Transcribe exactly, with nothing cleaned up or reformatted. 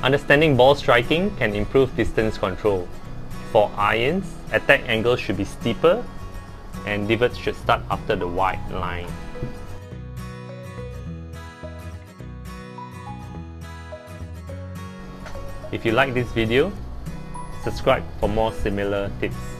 Understanding ball striking can improve distance control. For irons, attack angles should be steeper and divots should start after the white line. If you like this video, subscribe for more similar tips.